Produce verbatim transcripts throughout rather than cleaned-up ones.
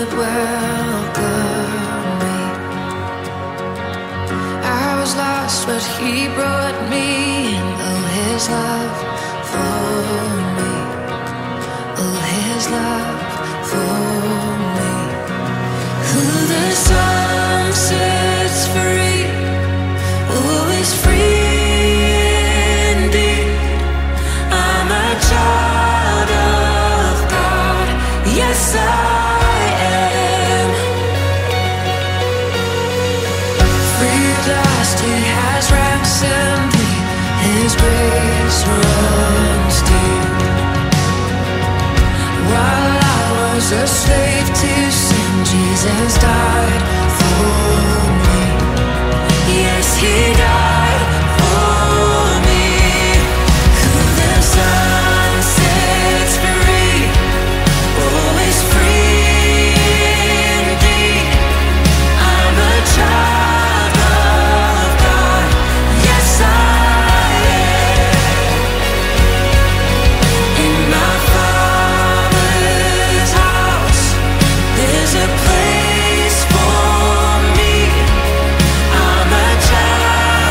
would welcome me. I was lost, but he brought me in. Oh, his love for me. Oh, his love for me. Who the sun sets free, oh, is free indeed. I'm a child of God, yes I am. Free at last, he has ransomed me. His grace runs deep. While I was a slave to sin, Jesus died for me. Yes, he died for me. Who the sun sets free, oh, is free indeed. I'm a child of God, yes I am. In my Father's house, there's a place for me. I'm a child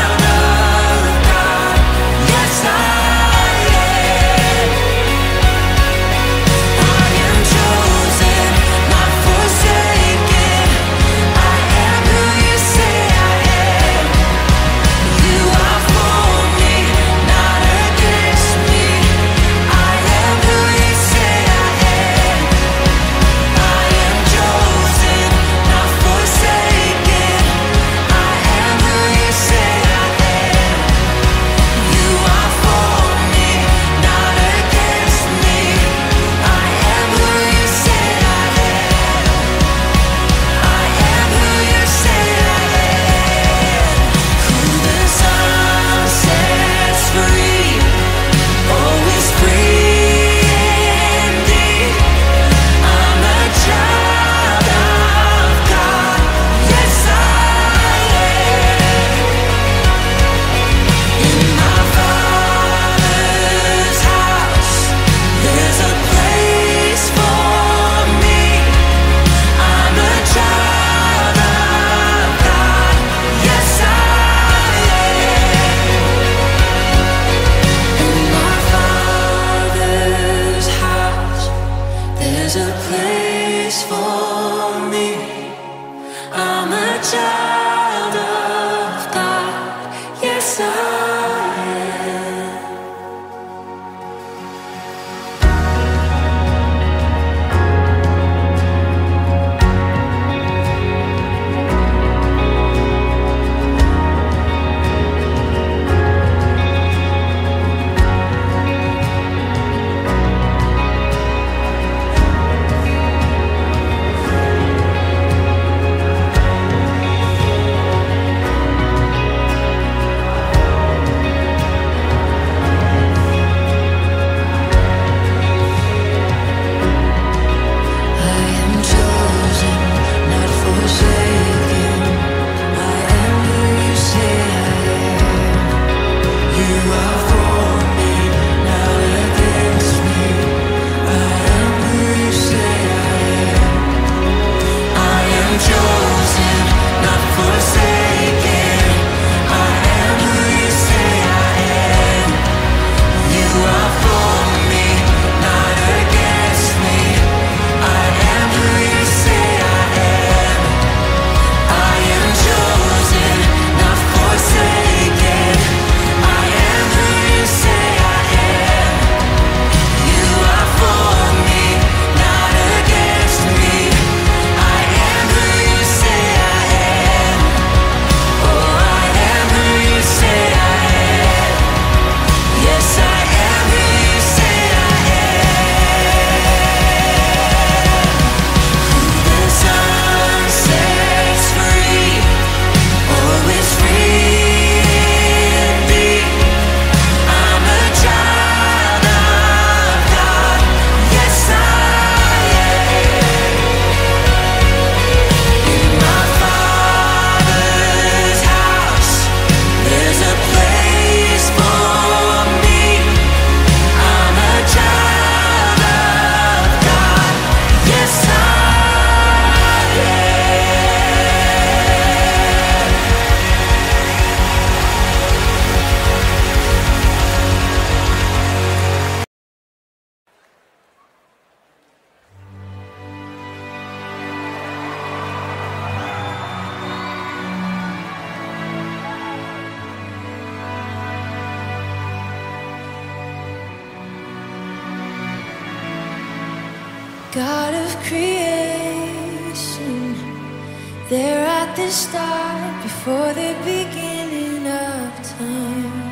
God of creation, there at the start, before the beginning of time.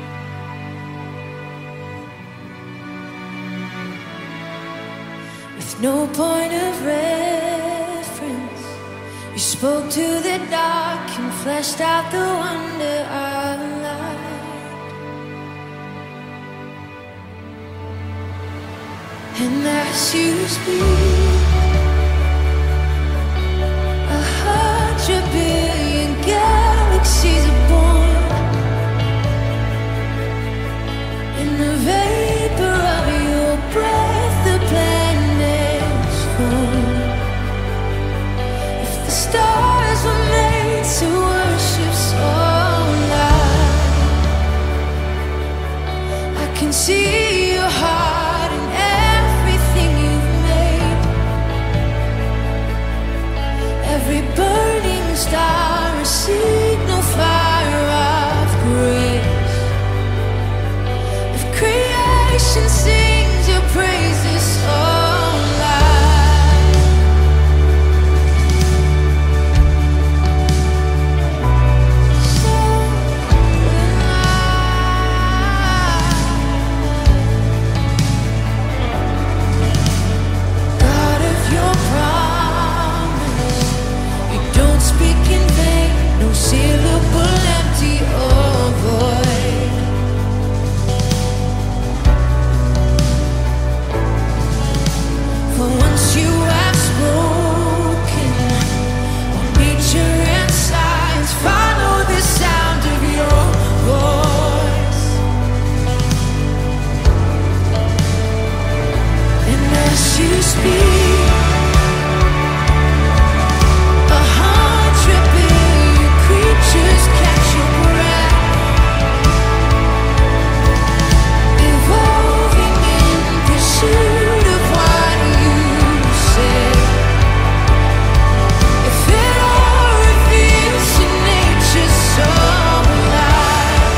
With no point of reference, you spoke to the dark and fleshed out the wonder of light. And as you speak, a hundred billion galaxies are born. In the vapor of your breath, the planets form. If the stars were made to worship so light, I can see your heart in everything you've made. Every burning star, a signal fire of grace. If creation sings your praises so loud, so loud. God of your promise, you don't speak in vain, no syllable empty or void. For once you have spoken, all nature and science follow the sound of your voice. And as you speak, a hundred billion creatures catch your breath, evolving in pursuit of what you said. If it all reveals your nature so alive,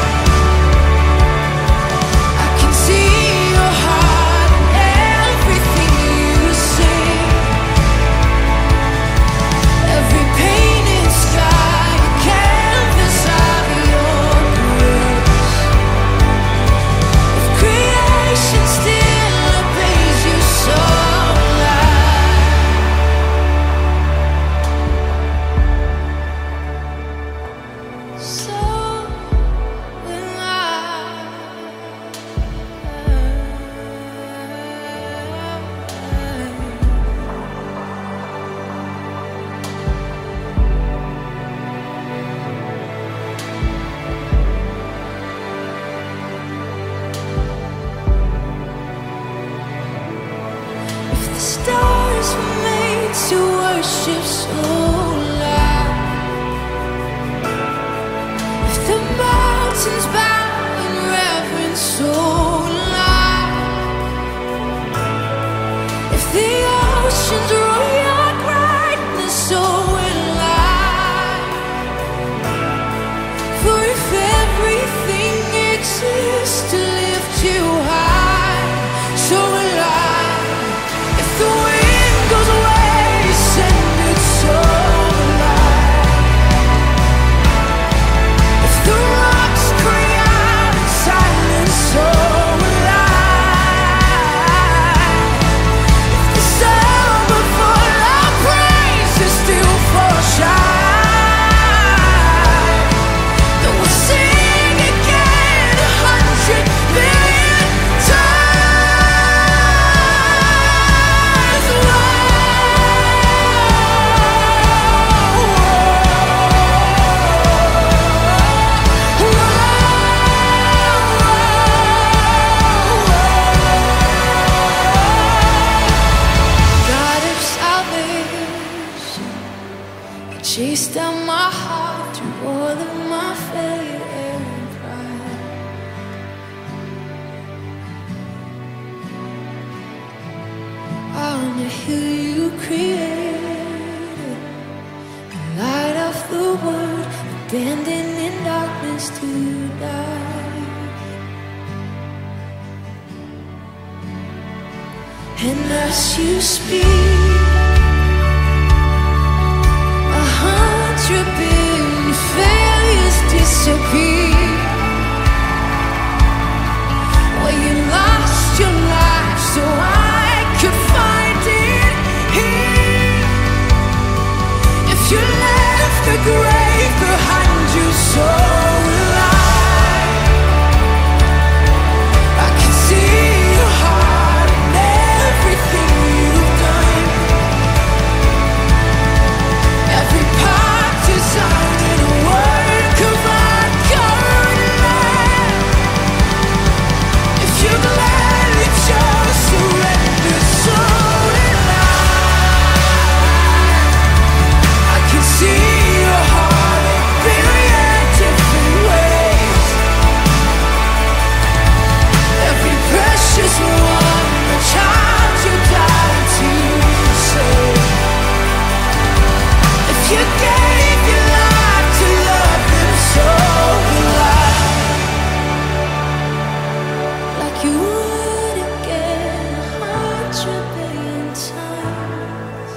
I can see your heart in everything you say. Every painted sky, a canvas of your grace. If creation still obeys you so loud, so if the stars were made to worship so loud, if the mountains bow in reverence so loud, if the oceans roar your brightness so alive, for if everything exists to lift you high, so alive. If the wind goes away, send it so alive. If the rocks cry out in silence, so alive. If the sound would fall, our praise is still for shine. Then we'll sing again a hundred billion times. God of salvation, you chased down my heart through all of my failure and pride. On the hill you created, the light of the world, abandoned in darkness to die. And as you speak, a hundred billion failures disappear. Well, you lost your life so I could find it here. If you left the grave behind you, so will I. I can see your heart and everything you've done. Every part designed in a work of art, covered in love. If you gladly just surrender, so will I. I can see your heart a billion different ways. Every precious one, a child you died to save. If you gave your life to love them, so will I. Like you would again a hundred billion times,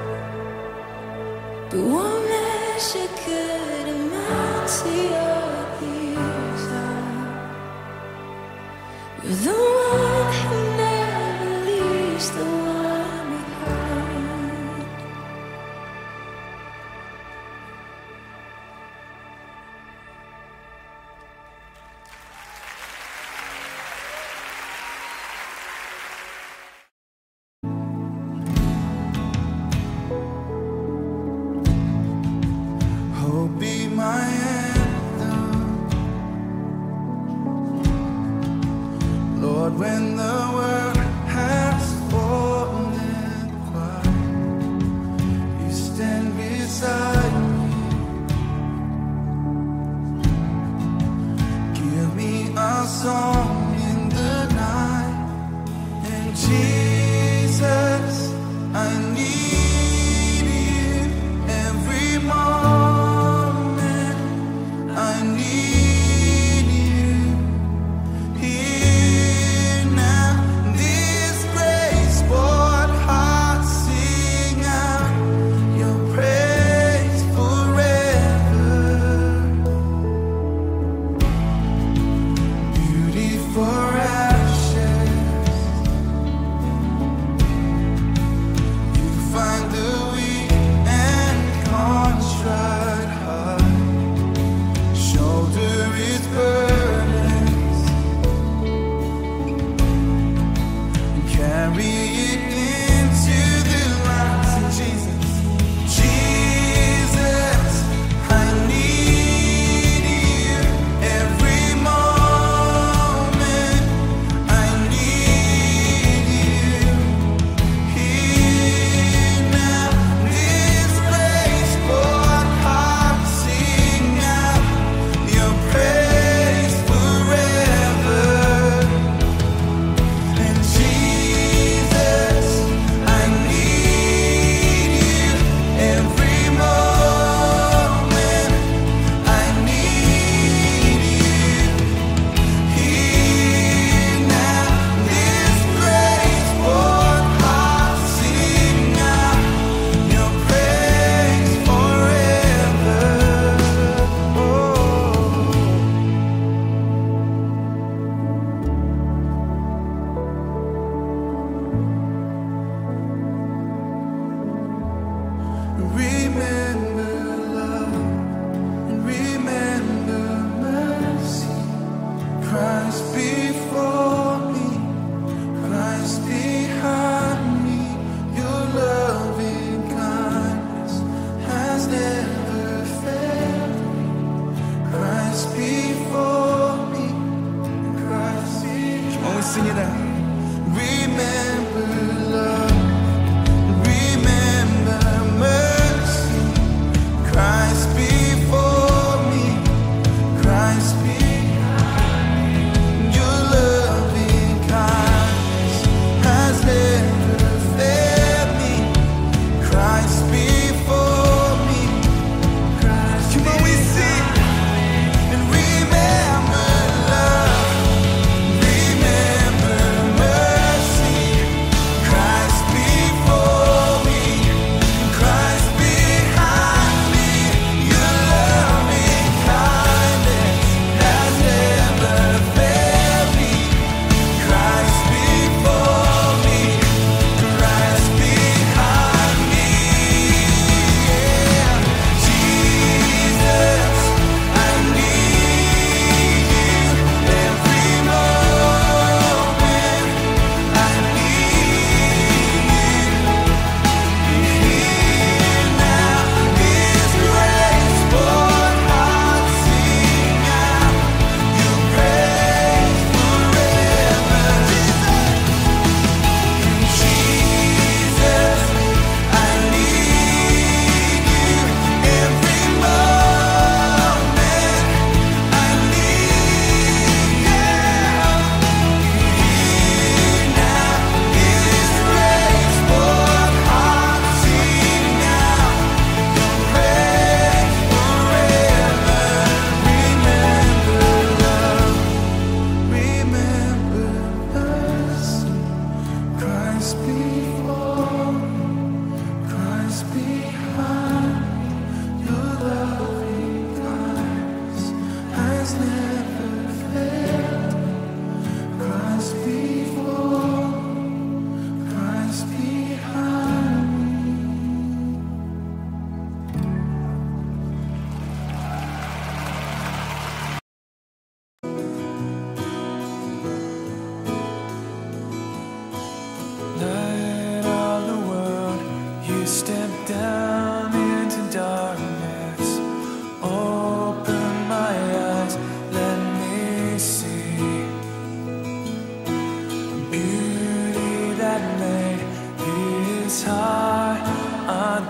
but one measure could amount to your desire. You're the one who never leaves the one behind. Oh, be my anthem, Lord, when the world has fallen quiet, you stand beside me. Give me a song in the night, and Jesus, I need you every moment. I need you here now. This grace, Lord, heart sing out your praise forever. Beauty for ashes, you find the weak and contrite heart. Shoulder its burdens and carry it into the light. And Jesus, Jesus, I need you every moment. I need you here now. This place, Lord, heart sing out your praise forever. And Jesus, I need you every moment. I need you here now. This grace, Lord, heart sing out your praise forever. Oh. Remember love and remember mercy. Christ before me, Christ behind me. Your loving kindness has never failed me. Christ before me, Christ behind me. When we sing it out. Remember love, remember mercy. Christ before me, Christ behind me. Your loving kindness has never failed me. Christ before me, Christ. Come on, we sing and remember love, remember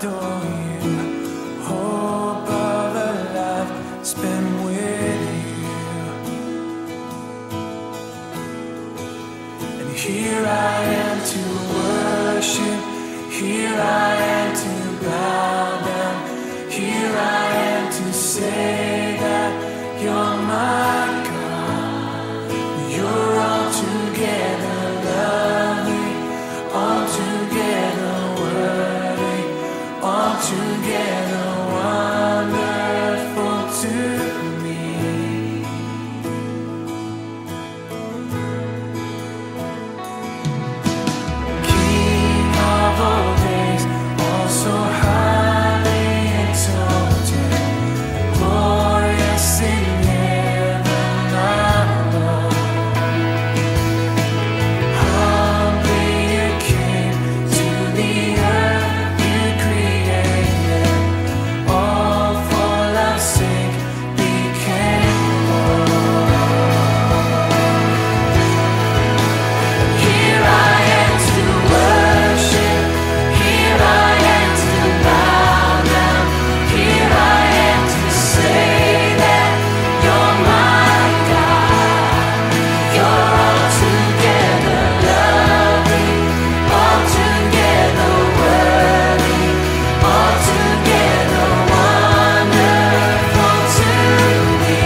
adore you. Hope of a life spent with you. And here I am to worship. Here I am to bow down. Here I am to say that you're my God. You're altogether lovely, altogether worthy, altogether wonderful to me. King of all days, also highly exalted, glorious in heaven above. Humbly you came to the earth you created, all for love's sake became born. Here I am to worship, here I am to bow down, here I am to say that you're my God. You're altogether lovely, altogether worthy, altogether wonderful to me.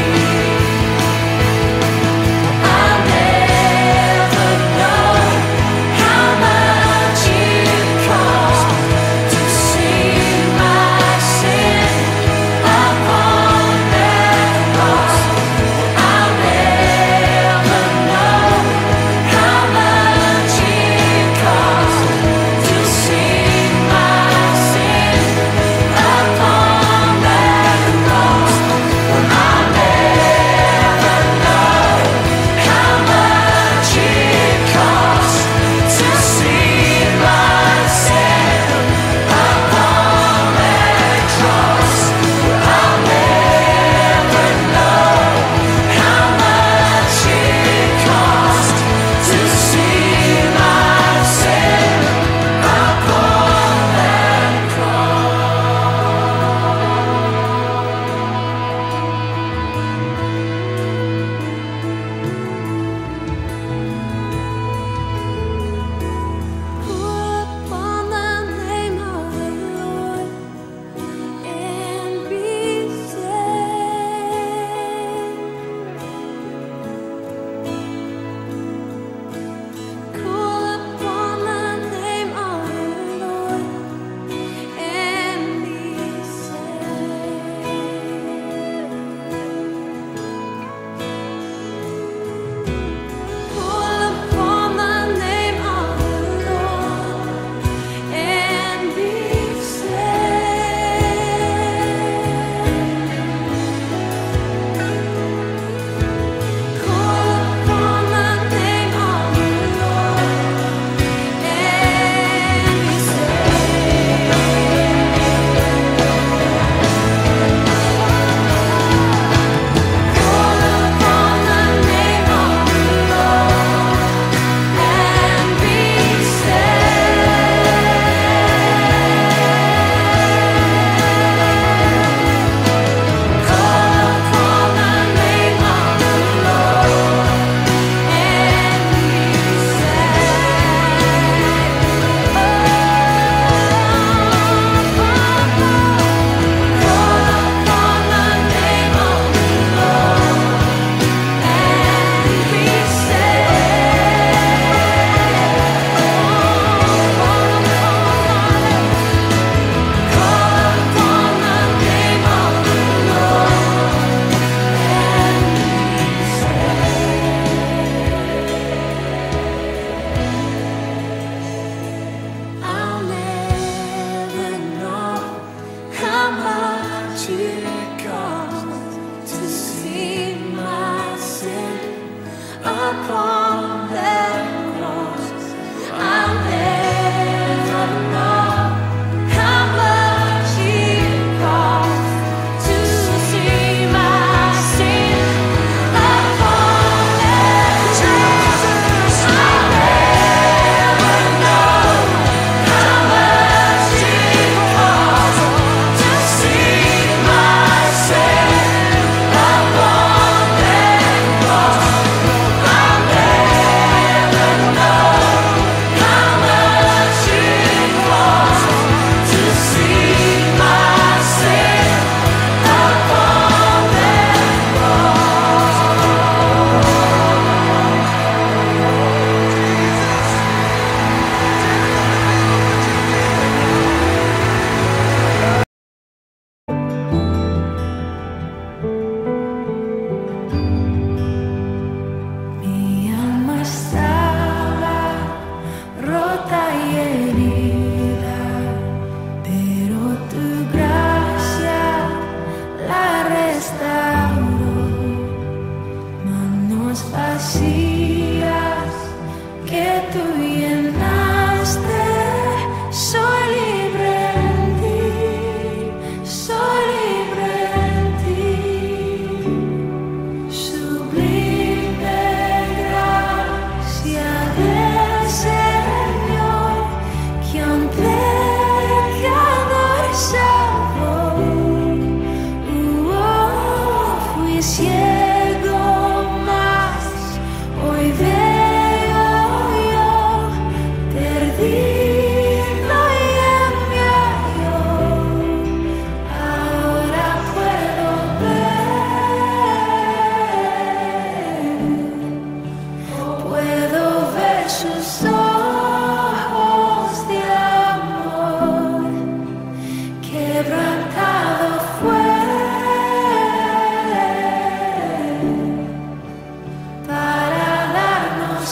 I'll never know how much it cost to see my sin upon that cross. I'll never know how much it cost to see my sin upon that cross. I'll never know how much it cost to see my sin upon that cross. I'll never know how much it cost to see my sin upon that Call upon the name of the Lord and be saved. Call upon the name of the Lord and be saved. Call upon the name of the Lord and be saved. Call upon the name of the Lord and be saved. Call upon the name of the Lord and be saved. Call upon the name of the Lord and I'll never know how much it cost to see my sin upon that cross. I'll never know how much it cost to see my sin upon that cross. I'll never know how much it cost.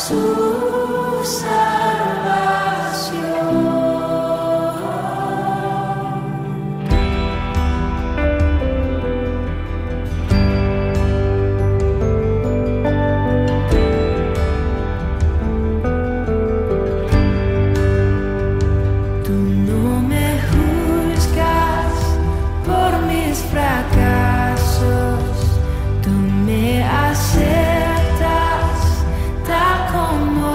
su salvación. Tú no me juzgas por mis fracasos, tú me aceptas tal como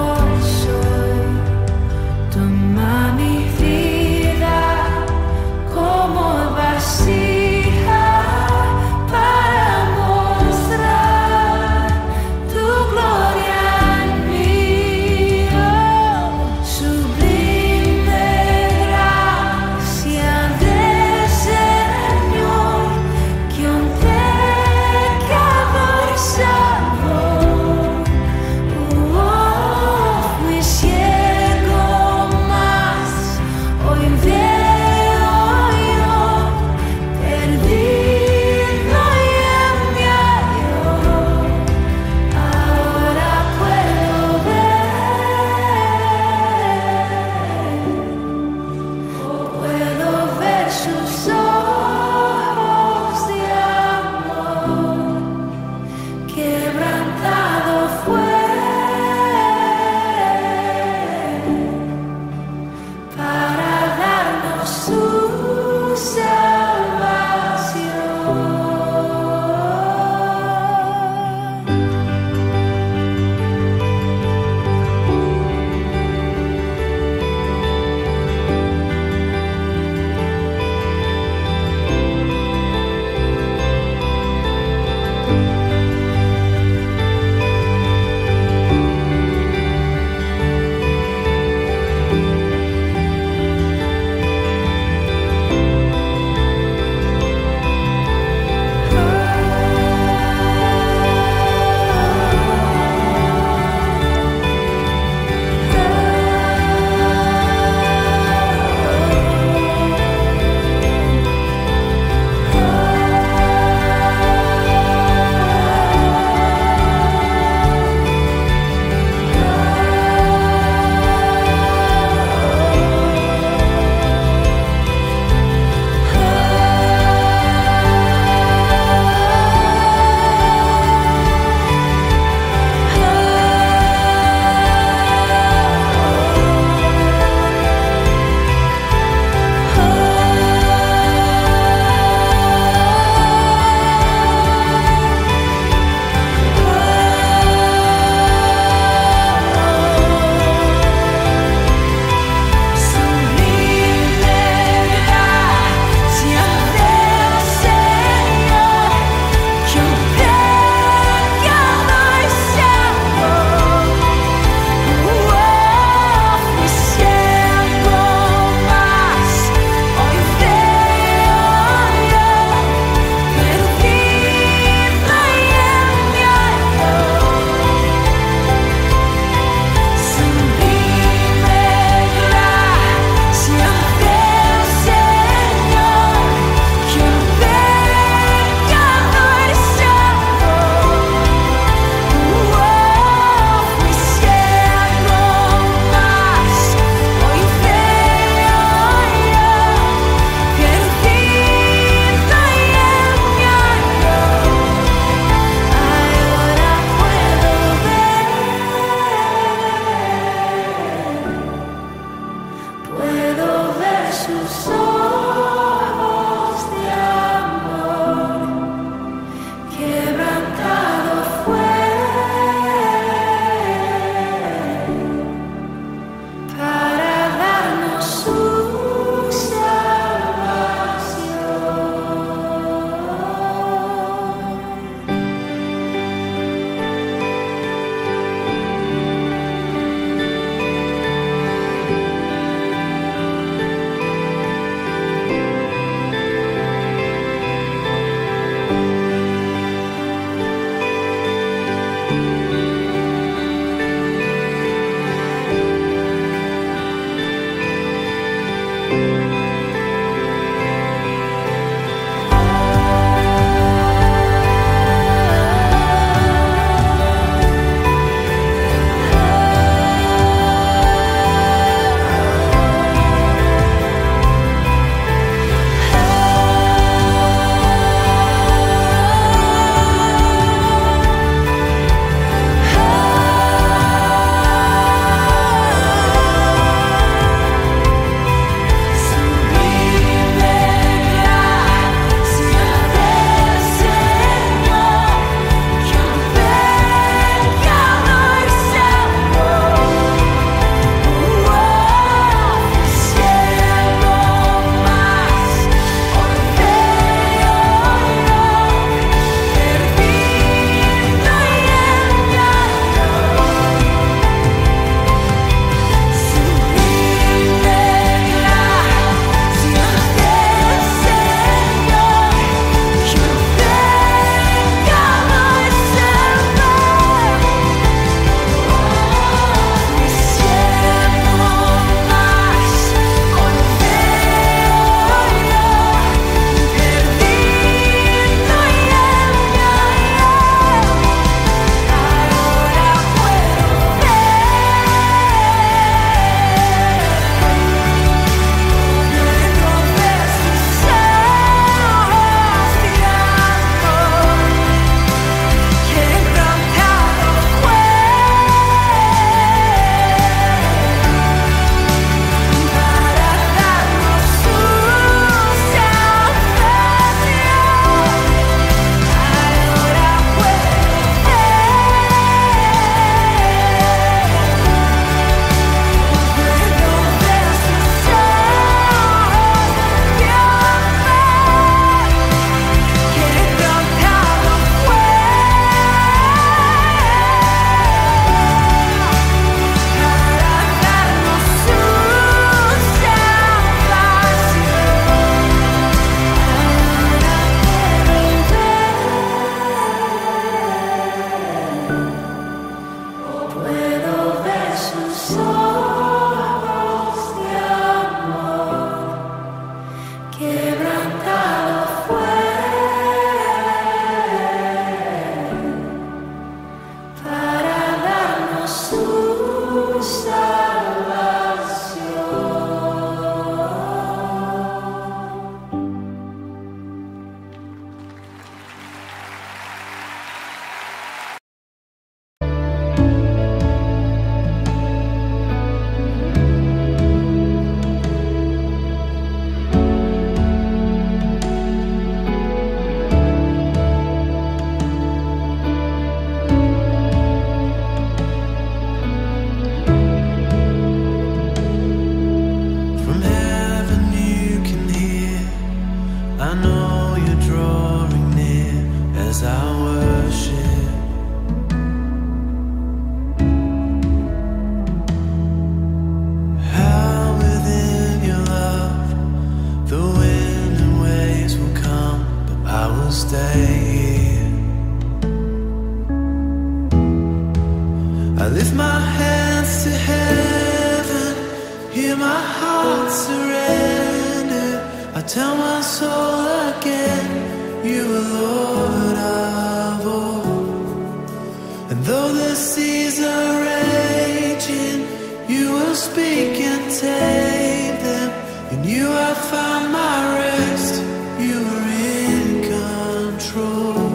lift my hands to heaven, hear my heart surrender. I tell my soul again, you are Lord of all. And though the seas are raging, you will speak and tame them. In you I found my rest, you are in control.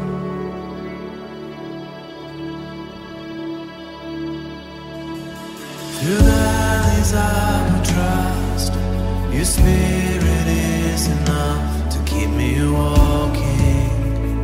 Through the valleys I will trust, your spirit is enough to keep me walking.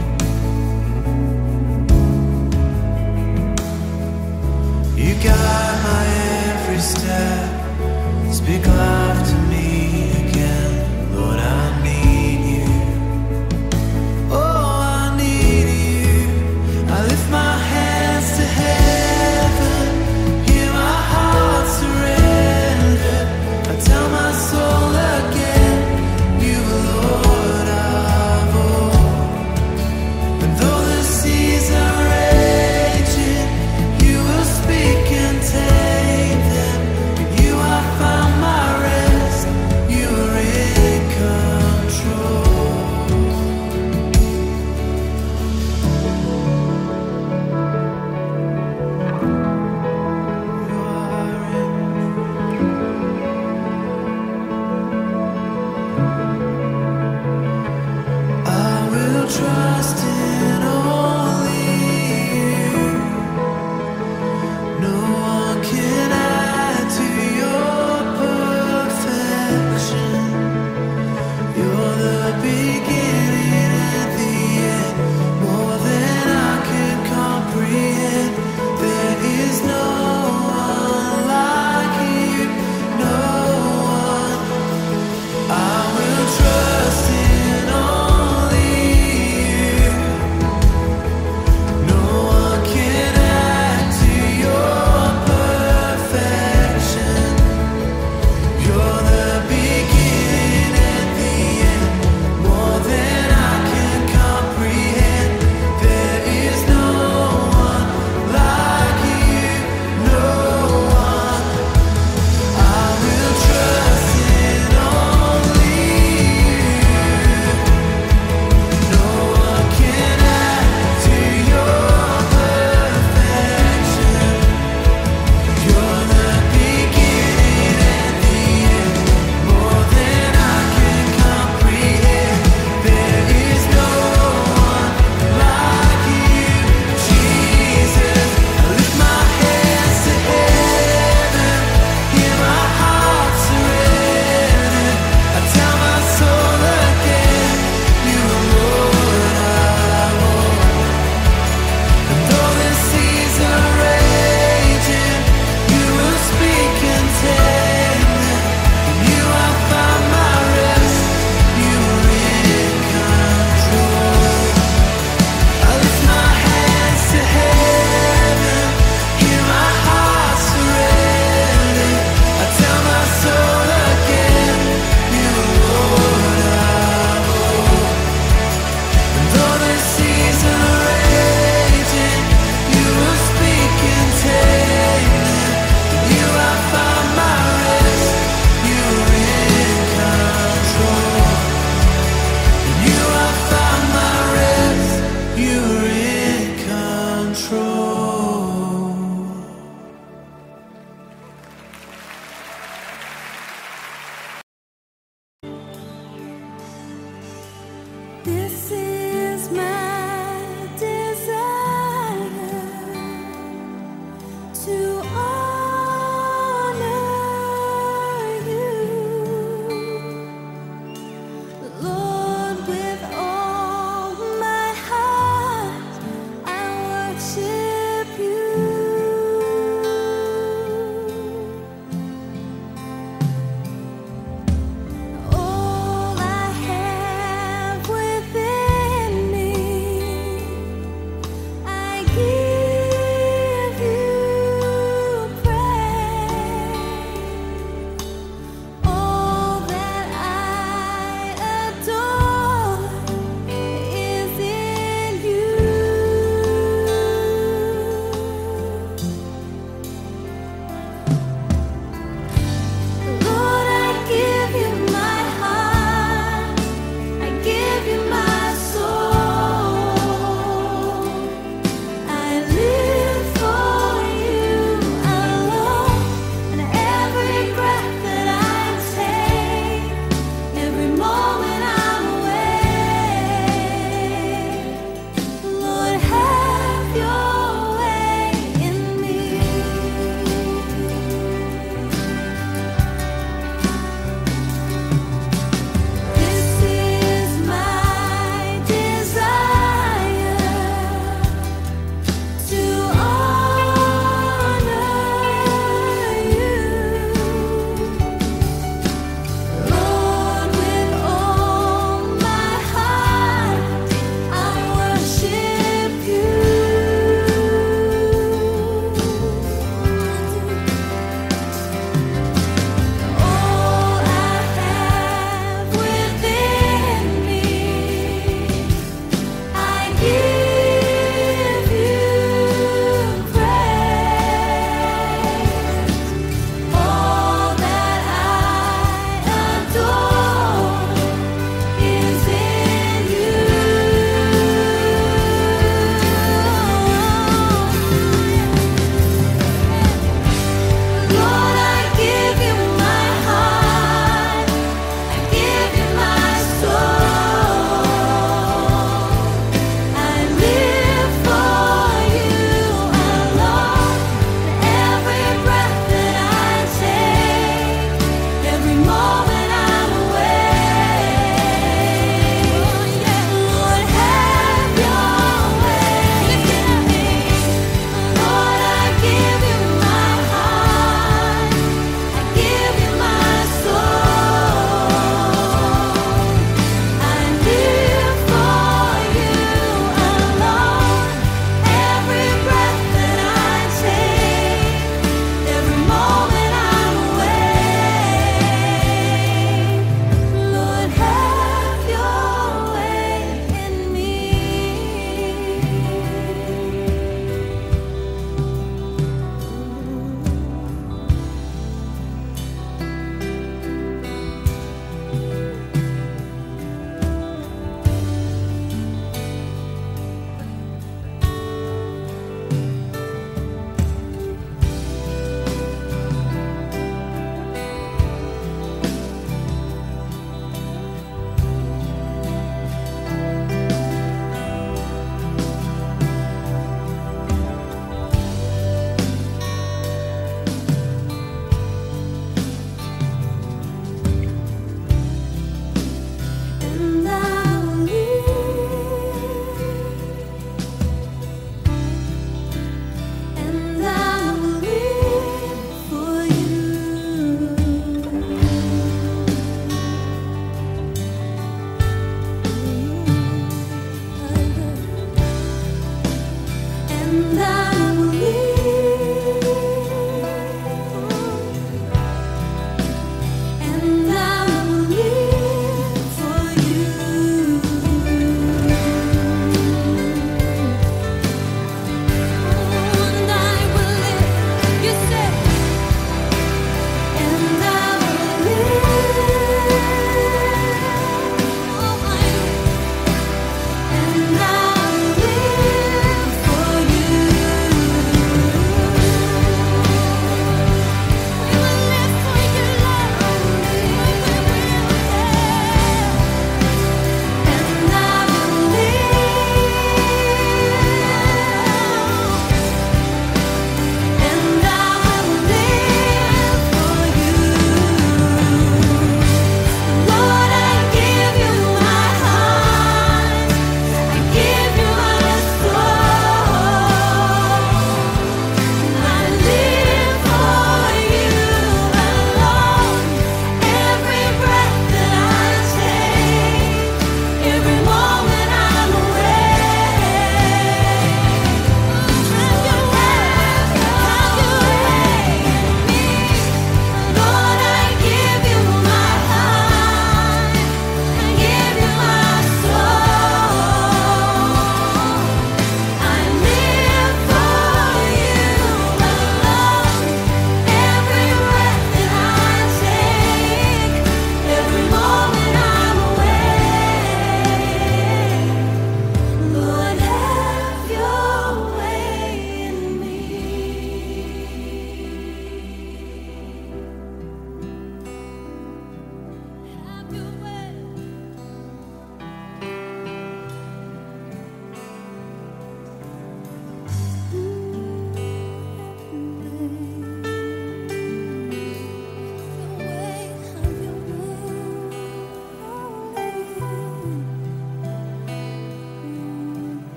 You guide my every step, speak life to me again. Lord, I need you. Oh, I need you. I lift my hands to heaven, hear my heart surrender. I tell my soul again, you are Lord of all. And though the seas are raging, you will speak and tame them. In you I found my rest, you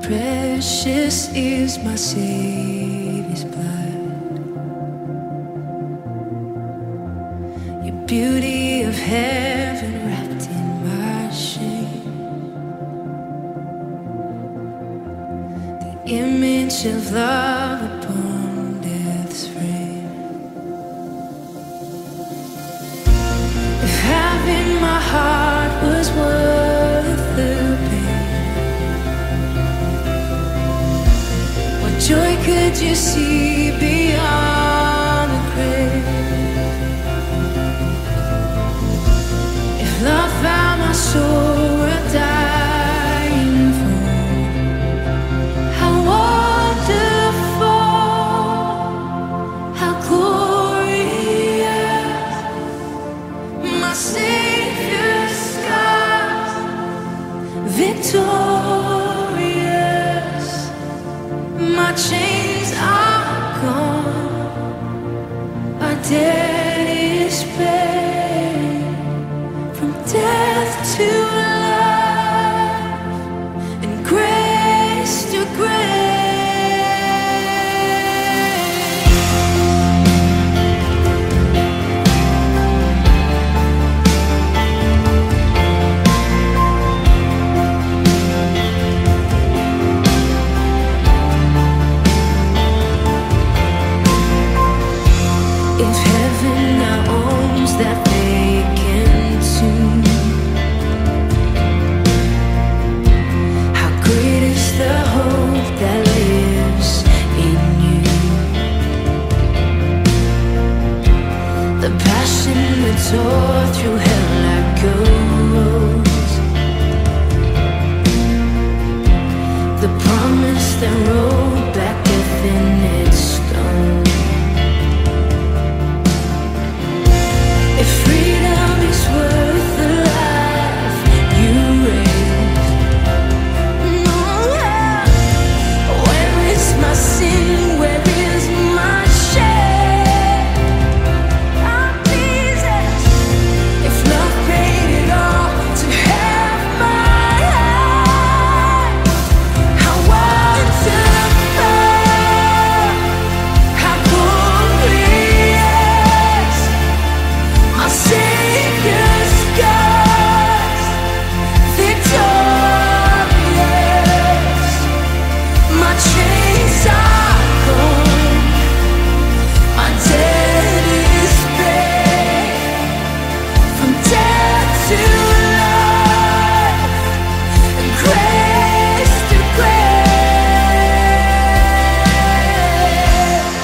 Precious is my Savior's blood. Your beauty of heaven wrapped in my shame. The image of love upon death's frame. If having my heart was worth the pain, what joy could you see beyond the grave? If love found my soul worth dying for, how wonderful, how glorious, my Savior's scars, victorious. My chains are gone, our debt is paid. From death to life, and grace to grace. If heaven now owns that vacant tomb, how great is the hope that lives in you. The passion that tore through hell like a rose, the promise that rolled back death in its stone. If freedom is worth the life you raised, no, where is my sin? Where is my shame? Oh, Jesus, if love paid it all to have my life, how wonderful, how glorious. My Savior's scars, victorious. My chains are gone, my debt is paid. From death to life, and grace to grace.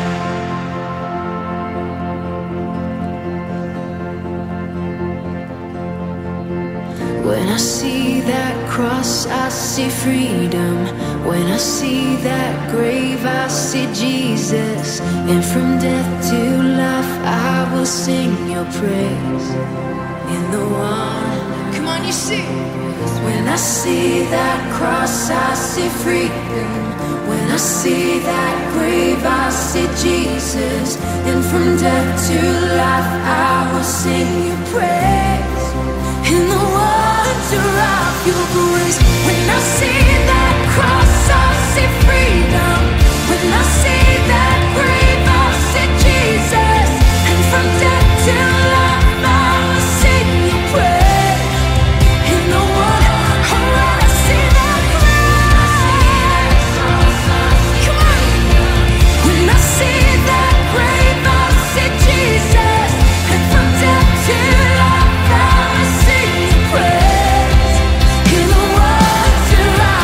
When I see that cross, I see freedom. When I see that grave, I see Jesus. And from death to life, I will sing your praise. In the one, come on, you see. When I see that cross, I see freedom. When I see that grave, I see Jesus. And from death to life, I will sing your praise. In the wonder of your grace. When I see that cross, I see freedom. When I see that grave, I see Jesus. And from death to life, I will sing your praise. In the wonder, oh, when I see that cross, come on. When I see that grave, I see Jesus. And from death to life, I will sing your praise. In the wonder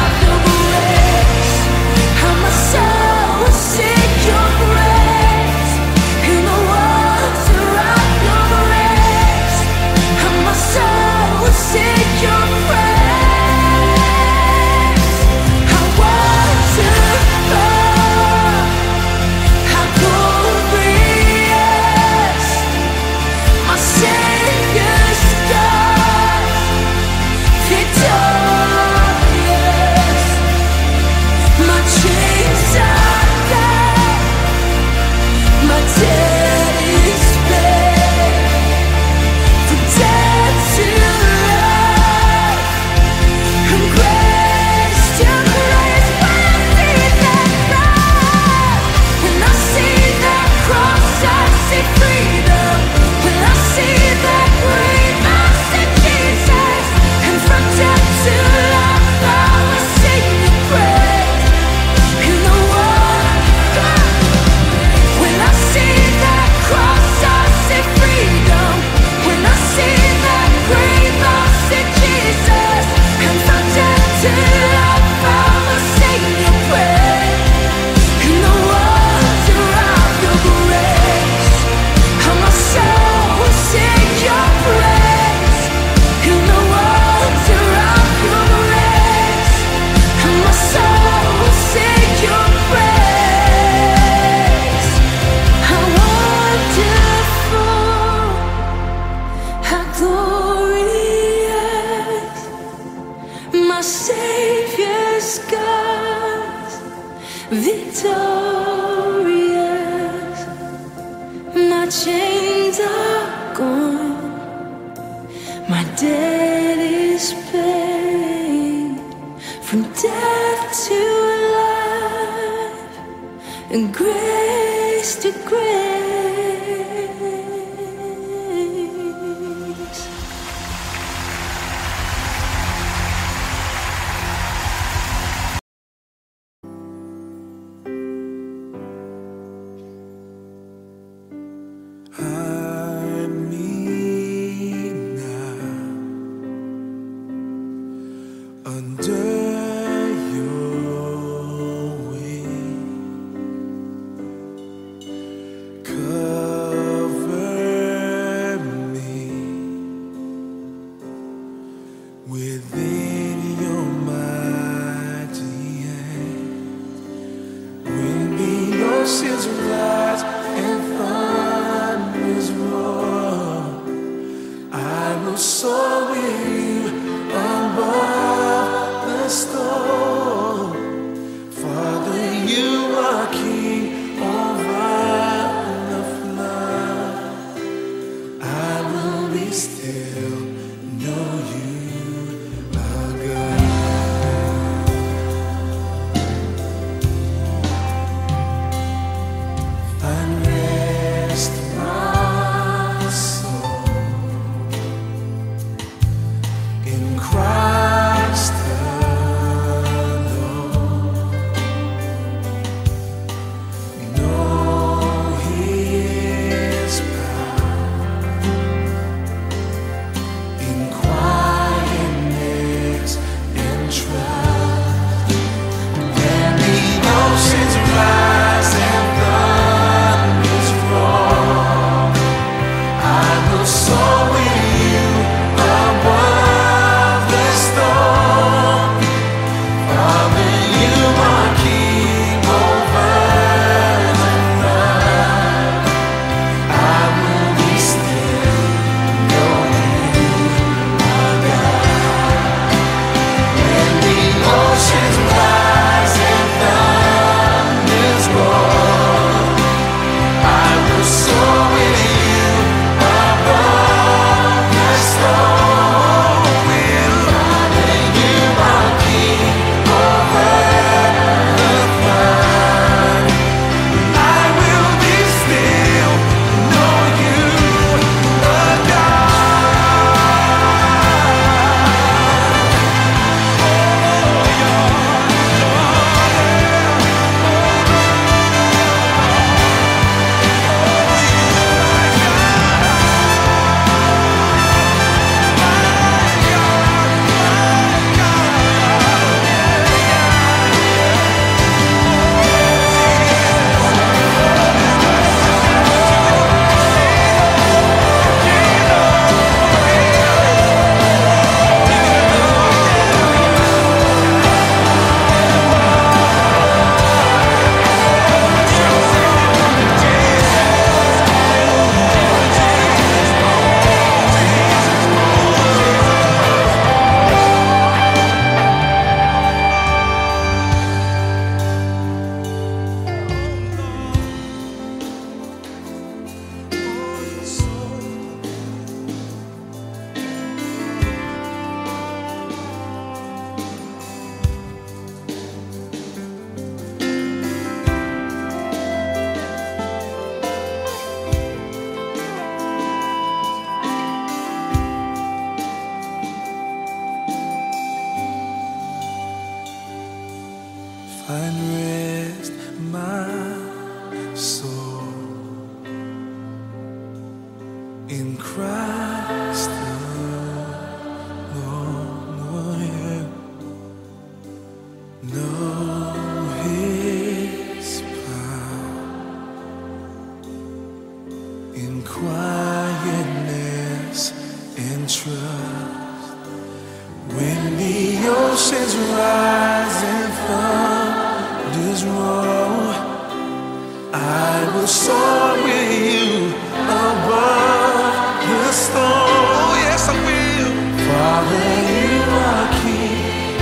my Savior's scars, victorious. My chains are gone, my debt is paid. From death to life, and grace to grace. Hide me now under your wing. Cover me within your mighty hand. When the oceans rise and thunders roar, I will soar with you above the storm. Father, you are king over the flood. I will be still, know you are God. Find rest, my soul, in Christ alone. Know His power in quietness and trust. When the oceans rise and thunders roar, I will soar with you above the storm. Father, you are king over the flood. I will be still, know you are God. When the oceans rise and thunders roar, I will soar with you above the storm. Father, you are king over the flood. I will be still, know you are Find rest, my soul, in Christ alone. Know His power in quietness and trust. When the oceans rise and thunders roar, I will soar with you above the storm. Yes, I will. Father, you are king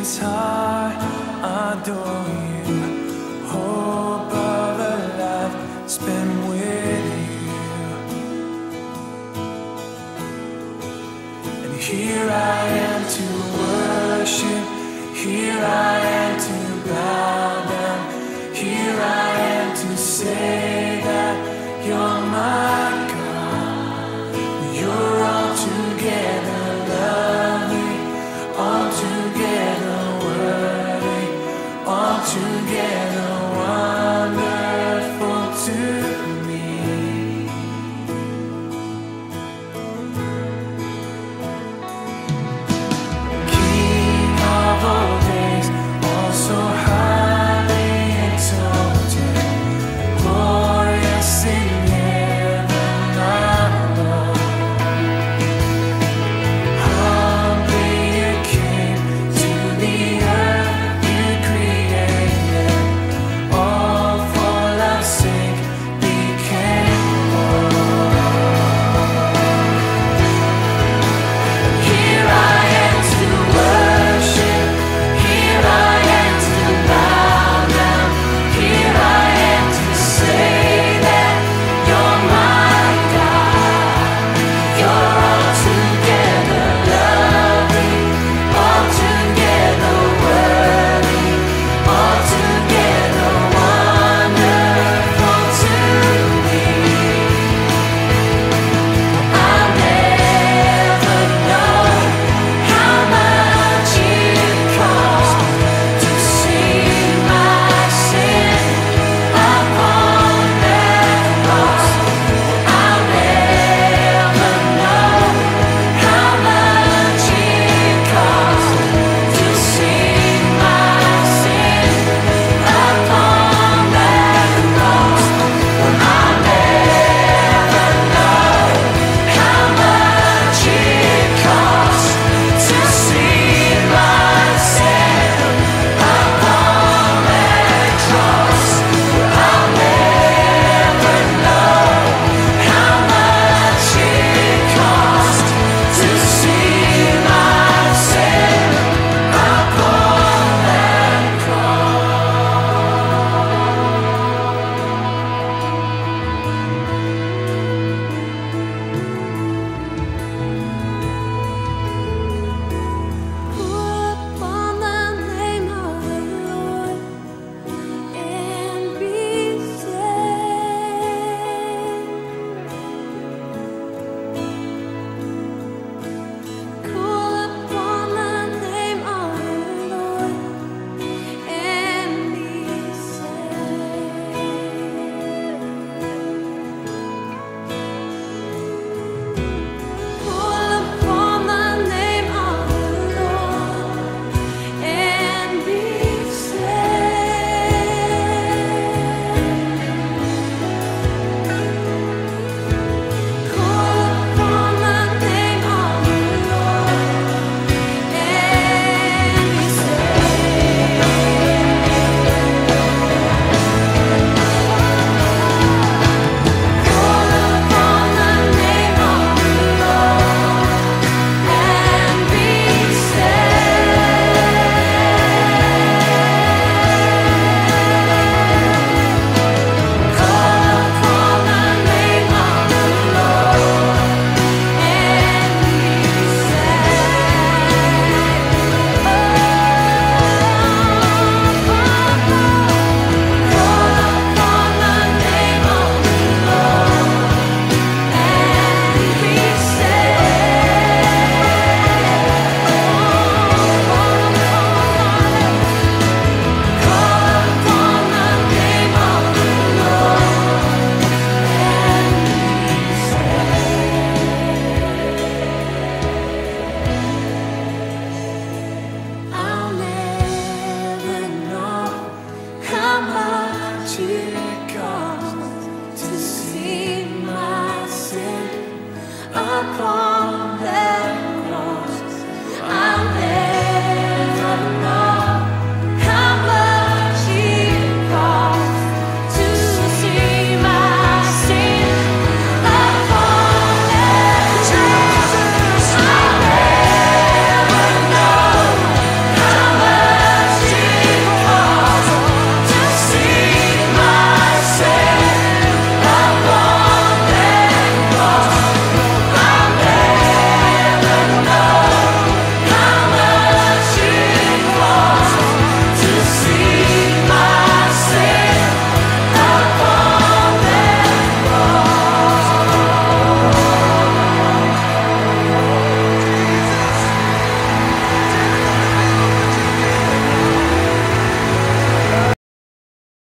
this heart adore you. Hope of a life spent with you. And here I am to worship. Here I am to bow down. Here I am to say that you're my God. You're altogether lovely, altogether worthy, altogether